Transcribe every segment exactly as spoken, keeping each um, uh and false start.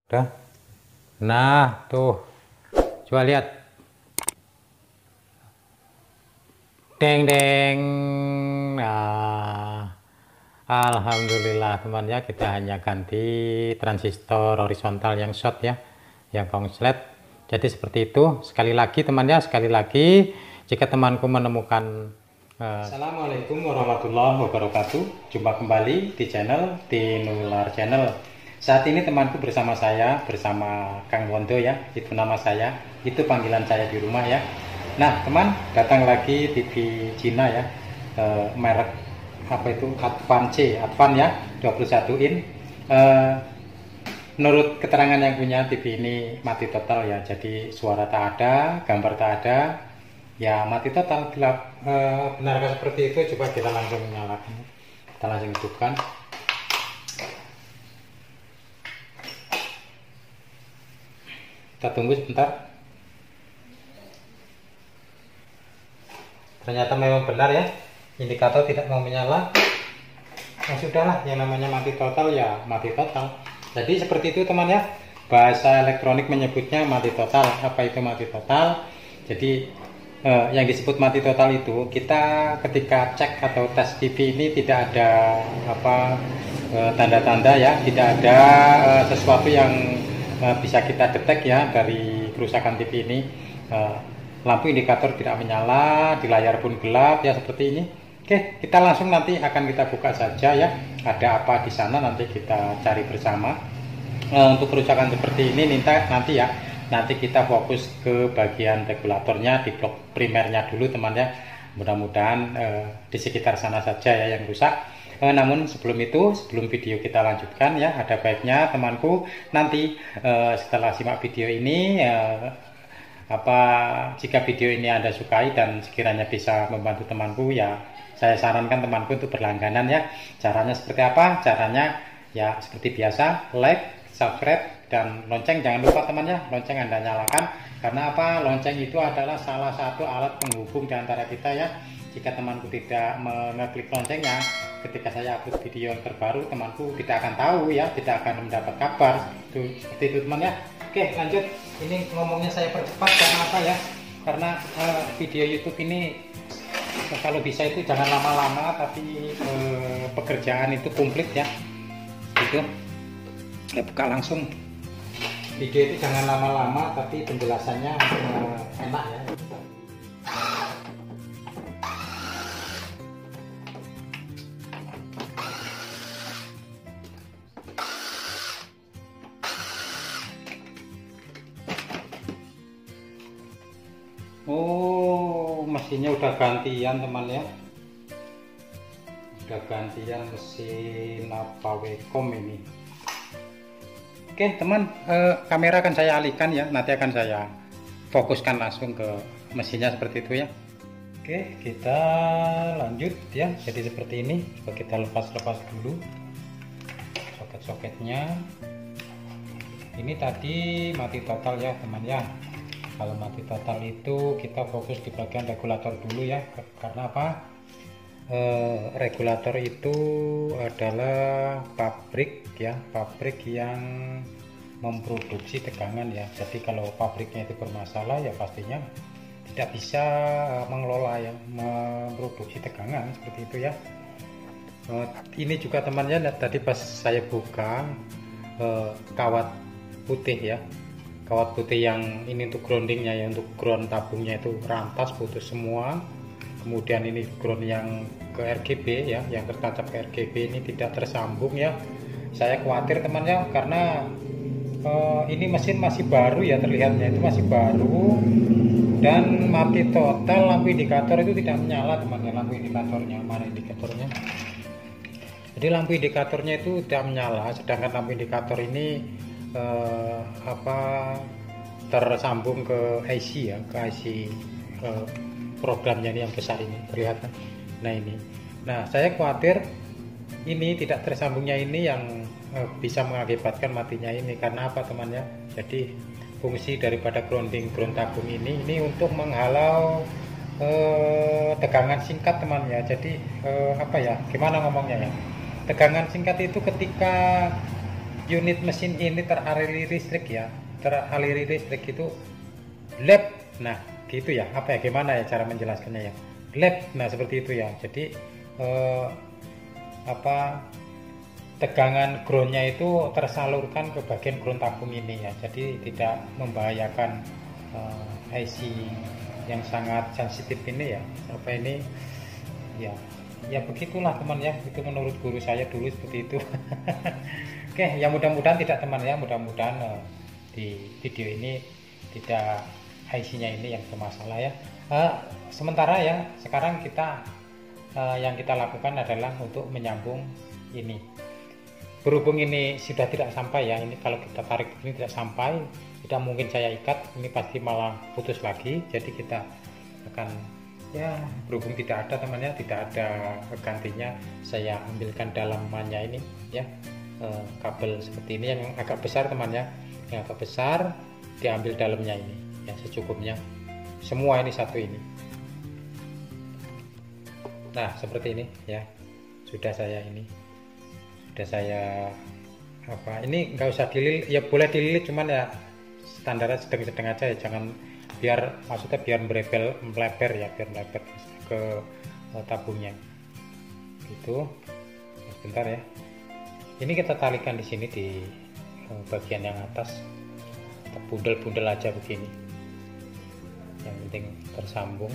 Udah. Nah, tuh. Coba lihat. Deng deng. Nah. Alhamdulillah teman ya, kita hanya ganti transistor horizontal yang short ya, yang konslet. Jadi seperti itu. Sekali lagi teman ya, sekali lagi jika temanku menemukan uh, Assalamualaikum warahmatullahi wabarakatuh. Jumpa kembali di channel Tinular Channel. Saat ini temanku bersama saya, bersama Kang Wondo ya, itu nama saya, itu panggilan saya di rumah ya. Nah teman, datang lagi T V Cina ya, uh, merek apa itu, Advan C, Advan ya, dua puluh satu in. Uh, menurut keterangan yang punya, T V ini mati total ya, jadi suara tak ada, gambar tak ada ya, mati total. Gelap. Uh, benarkah seperti itu? Coba kita langsung nyalakan, kita langsung hidupkan. Kita tunggu sebentar. Ternyata memang benar ya, indikator tidak mau menyala. Nah sudahlah, yang namanya mati total ya mati total. Jadi seperti itu teman ya, bahasa elektronik menyebutnya mati total. Apa itu mati total? Jadi eh, yang disebut mati total itu, kita ketika cek atau tes T V ini tidak ada apa tanda-tanda eh, ya, tidak ada eh, sesuatu yang eh, bisa kita detek ya dari kerusakan T V ini. Eh, lampu indikator tidak menyala, di layar pun gelap ya, seperti ini. Oke, kita langsung nanti akan kita buka saja ya, ada apa di sana nanti kita cari bersama. E, untuk kerusakan seperti ini minta nanti ya, nanti kita fokus ke bagian regulatornya di blok primernya dulu teman ya. Mudah-mudahan e, di sekitar sana saja ya yang rusak. E, namun sebelum itu, sebelum video kita lanjutkan ya, ada baiknya temanku nanti e, setelah simak video ini e, apa jika video ini Anda sukai dan sekiranya bisa membantu temanku ya, saya sarankan temanku untuk berlangganan ya. Caranya seperti apa? Caranya ya seperti biasa, like, subscribe, dan lonceng jangan lupa teman ya, lonceng Anda nyalakan. Karena apa? Lonceng itu adalah salah satu alat penghubung di antara kita ya. Jika temanku tidak mengeklik loncengnya, ketika saya upload video yang terbaru, temanku tidak akan tahu ya, tidak akan mendapat kabar. Itu seperti itu teman ya. Oke, lanjut. Ini ngomongnya saya percepat karena apa ya? Karena uh, video YouTube ini kalau bisa itu jangan lama-lama, tapi uh, pekerjaan itu komplit ya. Itu. Saya buka langsung. Video itu jangan lama-lama, tapi penjelasannya uh, enak ya. Oh, mesinnya udah gantian teman ya, udah gantian mesin apa Wacom ini. Oke teman, eh, kamera akan saya alihkan ya, nanti akan saya fokuskan langsung ke mesinnya seperti itu ya. Oke, kita lanjut ya. Jadi seperti ini, coba kita lepas-lepas dulu soket-soketnya. Ini tadi mati total ya teman ya. Kalau mati total itu kita fokus di bagian regulator dulu ya, karena apa? E, regulator itu adalah pabrik ya, pabrik yang memproduksi tegangan ya. Jadi kalau pabriknya itu bermasalah ya pastinya tidak bisa mengelola ya, memproduksi tegangan seperti itu ya. E, ini juga temannya tadi pas saya buka e, kawat putih ya. Kawat putih yang ini untuk groundingnya ya, untuk ground tabungnya itu rantas, putus semua. Kemudian ini ground yang ke R G B ya, yang tertancap ke R G B ini tidak tersambung ya. Saya khawatir temannya karena uh, ini mesin masih baru ya, terlihatnya itu masih baru dan mati total. Lampu indikator itu tidak menyala temannya, lampu indikatornya mana indikatornya? Jadi lampu indikatornya itu tidak menyala, sedangkan lampu indikator ini Uh, apa tersambung ke I C ya, ke I C uh, programnya ini yang besar ini terlihat. Nah ini, nah saya khawatir ini tidak tersambungnya ini yang uh, bisa mengakibatkan matinya ini. Karena apa temannya? Jadi fungsi daripada grounding ground tabung ini ini untuk menghalau uh, tegangan singkat temannya. Jadi uh, apa ya? Gimana ngomongnya ya? Tegangan singkat itu ketika unit mesin ini teraliri listrik ya, teraliri listrik itu led. Nah gitu ya, apa ya, gimana ya cara menjelaskannya ya, led. Nah seperti itu ya. Jadi eh, apa, tegangan groundnya itu tersalurkan ke bagian ground tabung ini ya, jadi tidak membahayakan uh, I C yang sangat sensitif ini ya. Apa ini ya, ya begitulah teman ya, itu menurut guru saya dulu seperti itu. Oke ya, mudah-mudahan tidak teman ya, mudah-mudahan uh, di video ini tidak I C-nya ini yang bermasalah ya. Uh, sementara ya, sekarang kita uh, yang kita lakukan adalah untuk menyambung ini. Berhubung ini sudah tidak sampai ya, ini kalau kita tarik ini tidak sampai, tidak mungkin saya ikat, ini pasti malah putus lagi. Jadi kita akan ya, berhubung tidak ada temannya, tidak ada gantinya, saya ambilkan dalamannya ini ya, eh, kabel seperti ini yang agak besar temannya, yang agak besar diambil dalamnya ini ya, secukupnya. Semua ini satu ini. Nah seperti ini ya, sudah saya ini sudah saya apa, ini nggak usah dililit ya, boleh dililit cuman ya standarnya sedang-sedang aja ya, jangan biar, maksudnya biar merebel melebar ya, biar melebar ke uh, tabungnya gitu. Sebentar ya, ini kita talikan di sini di uh, bagian yang atas, kita bundel-bundel aja begini, yang penting tersambung.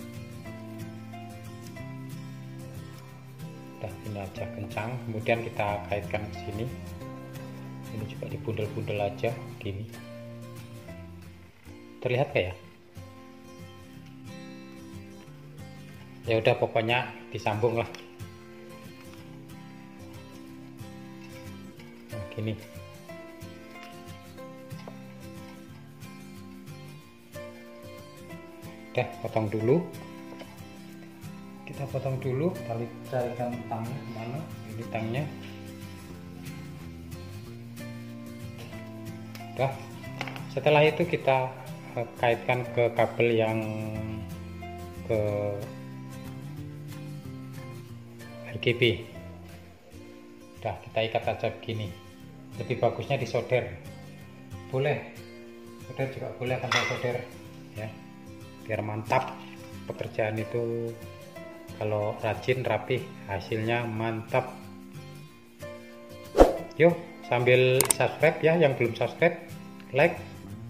Udah, ini aja kencang, kemudian kita kaitkan ke sini, ini juga dibundel-bundel aja gini. Terlihat kayak ya, udah pokoknya disambung lah. Nah, gini. Udah, potong dulu. Kita potong dulu, tali, carikan tangnya kemana, ini tangnya. Udah, setelah itu kita uh, kaitkan ke kabel yang ke R G B. Udah, kita ikat aja begini. Lebih bagusnya disolder, boleh solder juga boleh, akan saya solder ya, biar mantap pekerjaan itu. Kalau rajin, rapih, hasilnya mantap. Yuk, sambil subscribe ya, yang belum subscribe, like.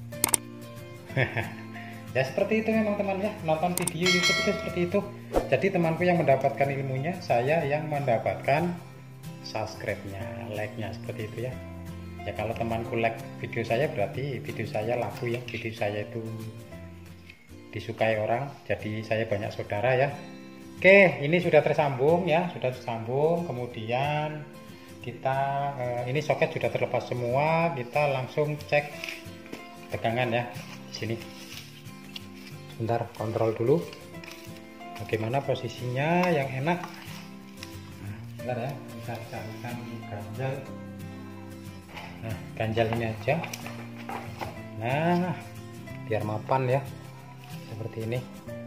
Ya seperti itu memang teman ya, nonton video YouTube itu seperti itu. Jadi temanku yang mendapatkan ilmunya, saya yang mendapatkan subscribe-nya, like-nya, seperti itu ya. Ya kalau temanku like video saya, berarti video saya laku ya, video saya itu disukai orang, jadi saya banyak saudara ya. Oke, ini sudah tersambung ya, sudah tersambung. Kemudian kita eh, ini soket sudah terlepas semua, kita langsung cek tegangan ya di sini. Sebentar, kontrol dulu bagaimana posisinya yang enak. Nah, sebentar ya, kita carikan ganjal. Nah, ganjal ini aja. Nah, biar mapan ya, seperti ini.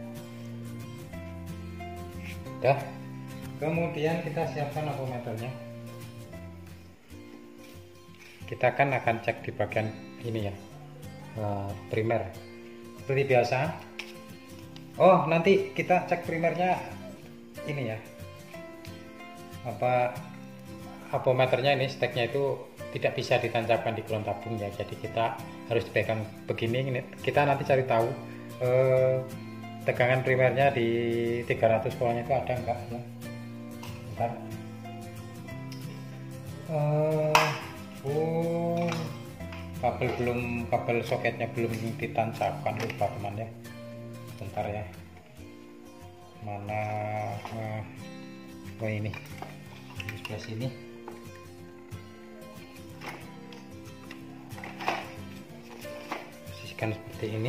Udah, kemudian kita siapkan ampermeternya. Kita kan akan cek di bagian ini ya, uh, primer seperti biasa. Oh, nanti kita cek primernya ini ya, apa, ampermeternya ini steknya itu tidak bisa ditancapkan di ground tabung ya, jadi kita harus dipegang begini. Ini kita nanti cari tahu uh, tegangan primernya di tiga ratus voltnya itu ada enggak ya. Bentar. Uh, oh, kabel belum, kabel soketnya belum ditancapkan, lupa teman ya. Bentar ya. Mana? Uh, oh ini. Di sebelah sini. Posisikan seperti ini.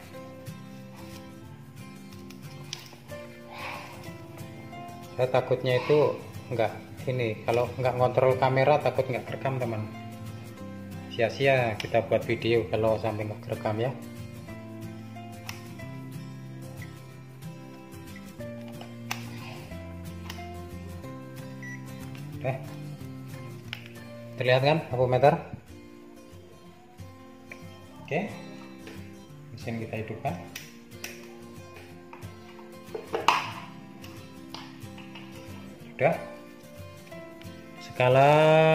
Saya takutnya itu enggak ini, kalau nggak ngontrol kamera takut nggak kerekam teman, sia-sia kita buat video kalau sampai nggak kerekam ya. Oke, Terlihat kan ampermeter? Oke, mesin kita hidupkan. Sudah. Skala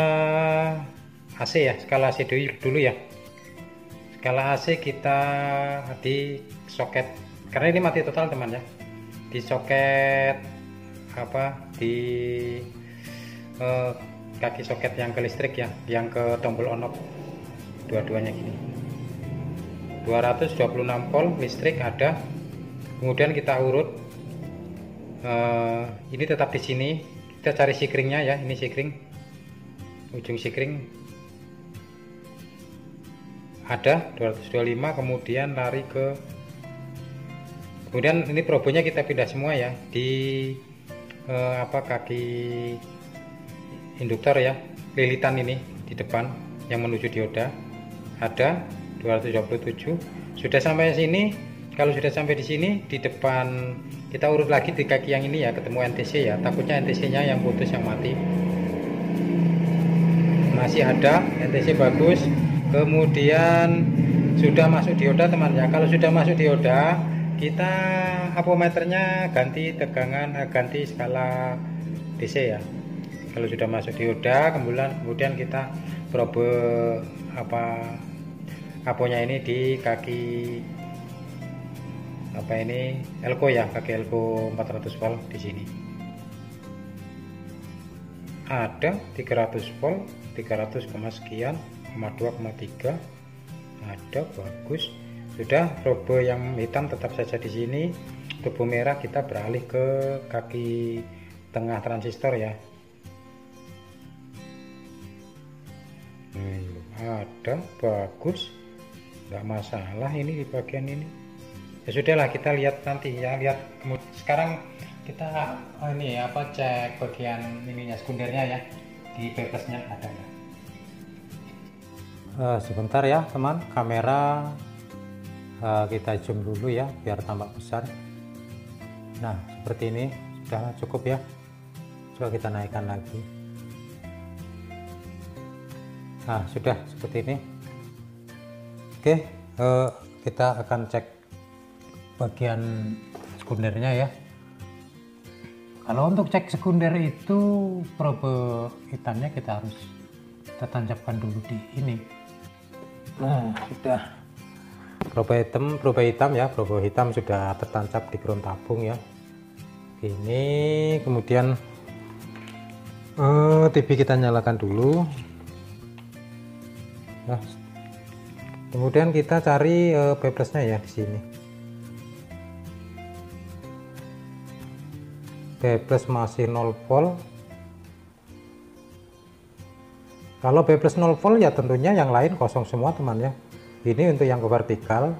A C ya, skala A C dulu ya. Skala A C kita di soket, karena ini mati total teman ya. Di soket apa di eh, kaki soket yang ke listrik ya, yang ke tombol on off, dua-duanya gini. dua ratus dua puluh enam volt listrik ada. Kemudian kita urut. Uh, ini tetap di sini. Kita cari sikringnya ya. Ini sikring. Ujung sikring ada dua ratus dua puluh lima. Kemudian lari ke. Kemudian ini probonya kita pindah semua ya di uh, apa kaki induktor ya. Lilitan ini di depan yang menuju dioda ada dua ratus dua puluh tujuh. Sudah sampai sini. Kalau sudah sampai di sini, di depan kita urut lagi di kaki yang ini ya, ketemu N T C ya. Takutnya N T C-nya yang putus, yang mati. Masih ada N T C bagus. Kemudian sudah masuk dioda teman ya. Kalau sudah masuk dioda, kita ampermeternya ganti tegangan, ganti skala D C ya. Kalau sudah masuk dioda, kemudian kemudian kita probe apa aponya ini di kaki apa ini elko ya, kaki elko empat ratus volt di sini. Ada tiga ratus volt, tiga ratus sekian, dua koma tiga. Ada bagus. Sudah, probe yang hitam tetap saja di sini. Turbo merah kita beralih ke kaki tengah transistor ya. Hmm, ada bagus. Nggak masalah ini di bagian ini. Ya sudahlah, kita lihat nanti ya, lihat sekarang kita oh ini apa cek bagian ininya, sekundernya ya, di bebasnya ada nggak. Uh, sebentar ya teman, kamera uh, kita zoom dulu ya biar tampak besar. Nah seperti ini sudah cukup ya. Coba kita naikkan lagi. Nah sudah seperti ini. Oke, uh, kita akan cek bagian sekundernya ya. Kalau untuk cek sekunder itu probe hitamnya kita harus kita tancapkan dulu di ini. Nah sudah, probe hitam, probe hitam ya, probe hitam sudah tertancap di ground tabung ya. Ini kemudian uh, T V kita nyalakan dulu. Nah, kemudian kita cari uh, bebasnya ya di sini. B plus masih nol volt. Kalau B plus nol volt ya tentunya yang lain kosong semua teman ya. Ini untuk yang ke vertikal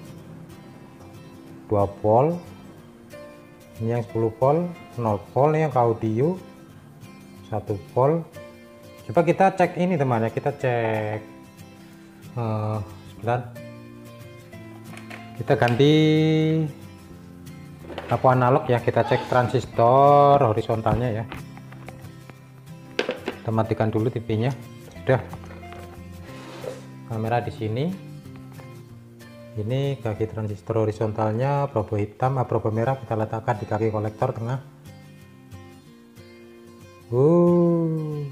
dua volt, ini yang sepuluh volt, nol volt, ini yang ke audio satu volt. Coba kita cek ini teman ya, kita cek uh, sebentar, kita ganti lampu analog ya, kita cek transistor horizontalnya ya. Kita matikan dulu T V-nya. Sudah, kamera di sini. Ini kaki transistor horizontalnya, probe hitam, ah, probe merah kita letakkan di kaki kolektor tengah. Uh,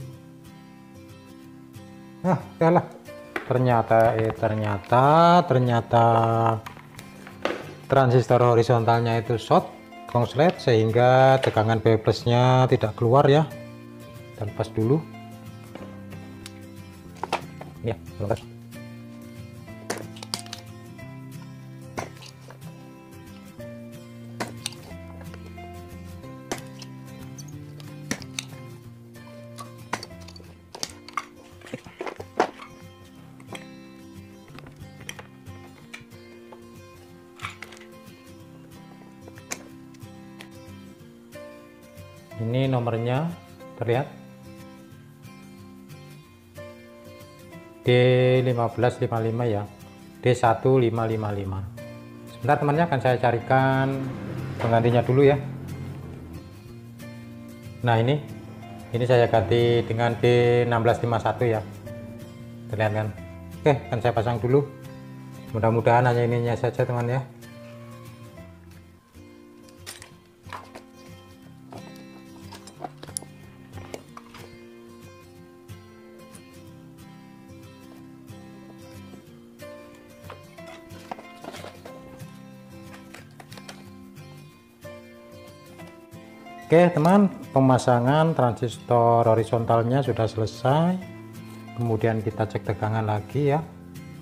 nah, kalah. Ternyata, eh ternyata, ternyata. transistor horizontalnya itu short konslet sehingga tegangan B plusnya tidak keluar ya. Kita lepas dulu ya, lepas. Ini nomornya terlihat D lima belas lima puluh lima ya, D satu lima lima lima. Sebentar temannya, akan saya carikan penggantinya dulu ya. Nah ini Ini saya ganti dengan B enam belas lima satu ya, terlihat kan. Oke, kan saya pasang dulu, mudah-mudahan hanya ininya saja teman ya. Oke teman, pemasangan transistor horizontalnya sudah selesai. Kemudian kita cek tegangan lagi ya,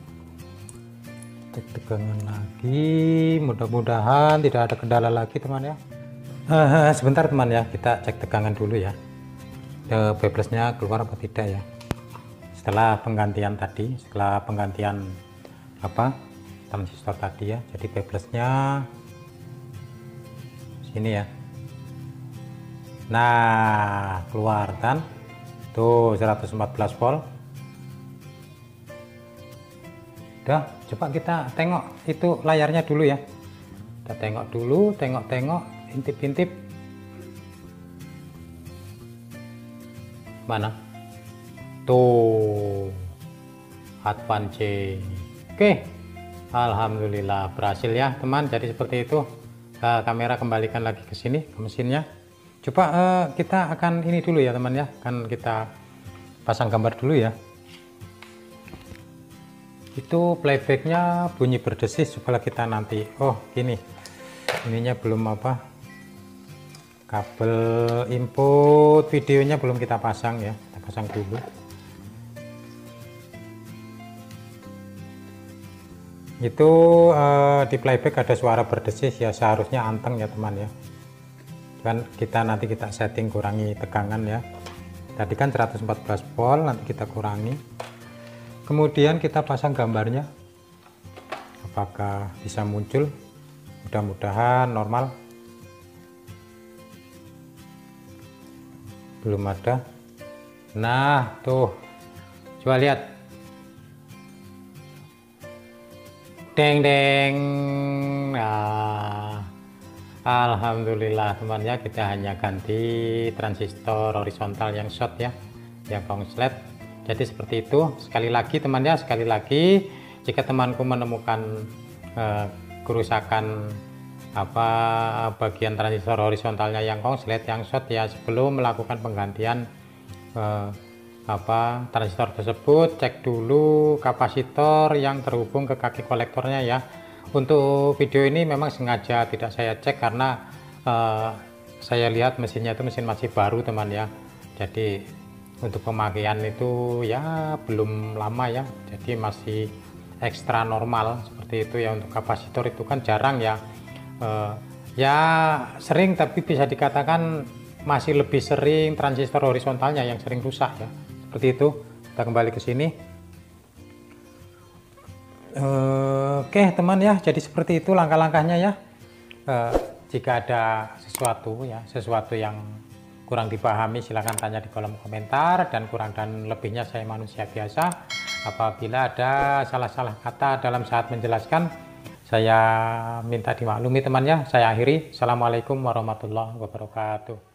cek tegangan lagi, mudah-mudahan tidak ada kendala lagi teman ya. Uh, sebentar teman ya, kita cek tegangan dulu ya, Beblasnya keluar apa tidak ya. Setelah penggantian tadi, setelah penggantian apa transistor tadi ya, jadi Beblasnya sini ya. Nah, keluar kan tuh seratus empat belas volt. Udah, coba kita tengok itu layarnya dulu ya. Kita tengok dulu, tengok-tengok, intip-intip. Mana? Tuh, Advan C. Oke, alhamdulillah berhasil ya teman. Jadi seperti itu. Nah, kamera kembalikan lagi ke sini, ke mesinnya. Coba uh, kita akan ini dulu ya teman ya, kan kita pasang gambar dulu ya. Itu playbacknya bunyi berdesis, coba kita nanti. Oh gini, ininya belum apa, kabel input videonya belum kita pasang ya, kita pasang dulu. Itu uh, di playback ada suara berdesis ya, seharusnya anteng ya teman ya. Kan kita nanti kita setting kurangi tegangan ya, tadi kan seratus empat belas volt, nanti kita kurangi, kemudian kita pasang gambarnya apakah bisa muncul, mudah-mudahan normal. Belum ada. Nah tuh, coba lihat, deng deng. Nah alhamdulillah teman ya, kita hanya ganti transistor horizontal yang short ya, yang konslet. Jadi seperti itu. Sekali lagi teman ya, sekali lagi jika temanku menemukan eh, kerusakan apa bagian transistor horizontalnya yang konslet, yang short ya, sebelum melakukan penggantian eh, apa transistor tersebut, cek dulu kapasitor yang terhubung ke kaki kolektornya ya. Untuk video ini memang sengaja tidak saya cek karena uh, saya lihat mesinnya itu mesin masih baru teman ya, jadi untuk pemakaian itu ya belum lama ya, jadi masih ekstra normal seperti itu ya. Untuk kapasitor itu kan jarang ya, uh, ya sering, tapi bisa dikatakan masih lebih sering transistor horizontalnya yang sering rusak ya, seperti itu. Kita kembali ke sini. Oke teman ya, jadi seperti itu langkah-langkahnya ya. Uh, jika ada sesuatu ya, sesuatu yang kurang dipahami silahkan tanya di kolom komentar, dan kurang dan lebihnya saya manusia biasa. Apabila ada salah-salah kata dalam saat menjelaskan, saya minta dimaklumi teman ya. Saya akhiri. Assalamualaikum warahmatullahi wabarakatuh.